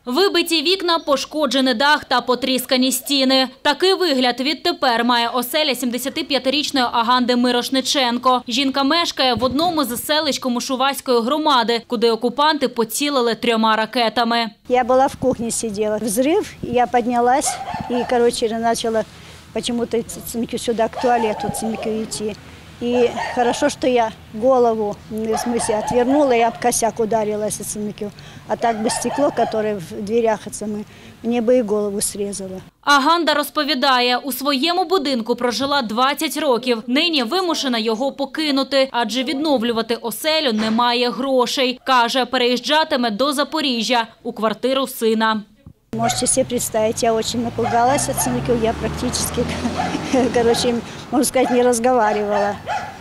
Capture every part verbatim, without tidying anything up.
Вибиті вікна, пошкоджений дах та потріскані стіни. Такий вигляд відтепер має оселя сімдесятип'ятирічної Аганди Мирошниченко. Жінка мешкає в одному з селищ Комишуваської громади, куди окупанти поцілили трьома ракетами. Я була в кухні, сиділа. Взрив, я піднялась і, коротше, почала почему-то сюди, к туалету йти. И хорошо, что я голову, в смысле, отвернула и об косяк ударилась. А так бы стекло, которое в дверях, мне бы и голову срезало. Аганда розповідає, у своєму будинку прожила двадцять років. Нині вимушена його покинути, адже відновлювати оселю немає грошей. Каже, переїжджатиме до Запоріжжя у квартиру сина. Можете себе представить, я очень напугалась от сынков, я практически, короче, можно сказать, не разговаривала.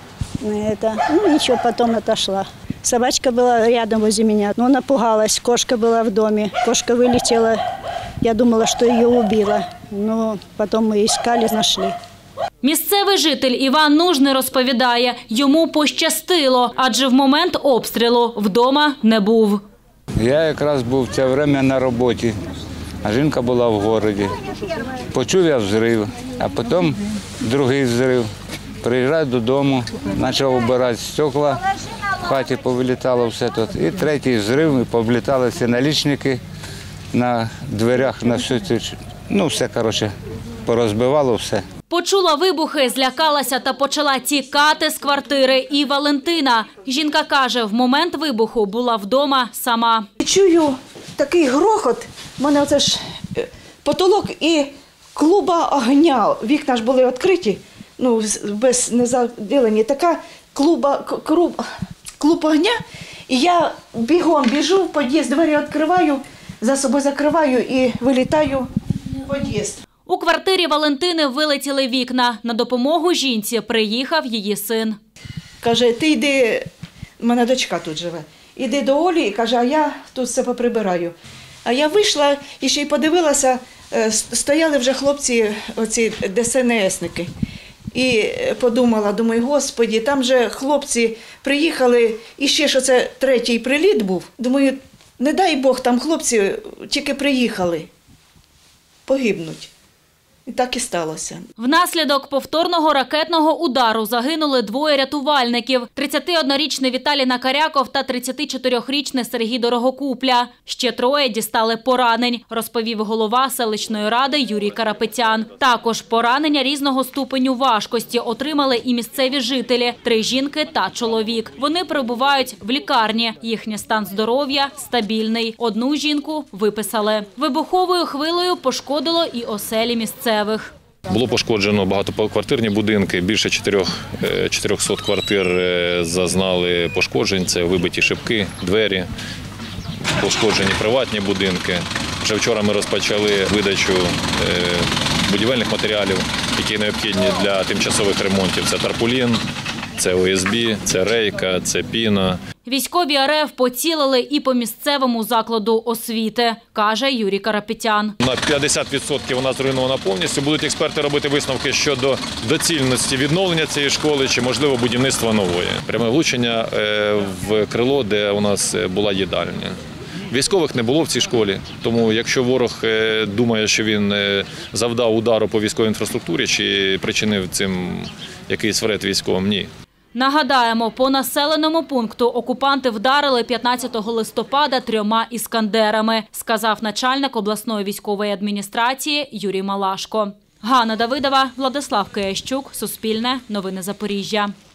Это, ну ничего, потом отошла. Собачка была рядом возле меня, но напугалась, кошка была в доме, кошка вылетела, я думала, что ее убила, но потом мы искали, нашли. Місцевий житель Іван Нужний розповідає, йому пощастило, адже в момент обстрілу вдома не був. Я якраз був в це час на роботі. А жінка була в місті. Почув я взрив, а потім другий взрив. Приїжджаю додому, почав обирати стекла, в хаті повилітало все тут. І третій взрив, і повилітали всі налічники на дверях, на все це. Ну, все, коротше, порозбивало все. Почула вибухи, злякалася та почала тікати з квартири і Валентина. Жінка каже, в момент вибуху була вдома сама. Чую такий грохот, в мене оце ж потолок і клуба огня. Вікна ж були відкриті, ну, без незаділені. Така клуба, клуб, клуб огня. І я бігом біжу в під'їзд, двері відкриваю, за собою закриваю і вилітаю в під'їзд. У квартирі Валентини вилетіли вікна. На допомогу жінці приїхав її син. Каже, ти йди, в мене дочка тут живе, іди до Олі і каже, а я тут все поприбираю. А я вийшла і ще й подивилася, стояли вже хлопці, оці ДСНСники. І подумала, думаю, господі, там же хлопці приїхали, і ще ж оце третій приліт був. Думаю, не дай Бог, там хлопці тільки приїхали, погибнуть. І так і сталося. Внаслідок повторного ракетного удару загинули двоє рятувальників – тридцятиоднорічний Віталій Накаряков та тридцятичотирирічний Сергій Дорогокупля. Ще троє дістали поранень, розповів голова селищної ради Юрій Карапетян. Також поранення різного ступеню важкості отримали і місцеві жителі – три жінки та чоловік. Вони перебувають в лікарні. Їхній стан здоров'я стабільний. Одну жінку виписали. Вибуховою хвилею пошкодило і оселі місцевих. Було пошкоджено багатоквартирні будинки, більше чотирьохсот квартир зазнали пошкоджень, це вибиті шибки, двері, пошкоджені приватні будинки. Вже вчора ми розпочали видачу будівельних матеріалів, які необхідні для тимчасових ремонтів. Це тарпулін, це О С Б, це рейка, це піна. Військові Ер Еф поцілили і по місцевому закладу освіти, каже Юрій Карапетян. На п'ятдесят відсотків вона зруйнована повністю. Будуть експерти робити висновки щодо доцільності відновлення цієї школи чи, можливо, будівництва нової. Пряме влучення в крило, де у нас була їдальня. Військових не було в цій школі, тому якщо ворог думає, що він завдав удару по військовій інфраструктурі чи причинив цим якийсь вред військовим – ні. Нагадаємо, по населеному пункту окупанти вдарили п'ятнадцятого листопада трьома іскандерами, сказав начальник обласної військової адміністрації Юрій Малашко. Ганна Давидова, Владислав Киящук, Суспільне, Новини Запоріжжя.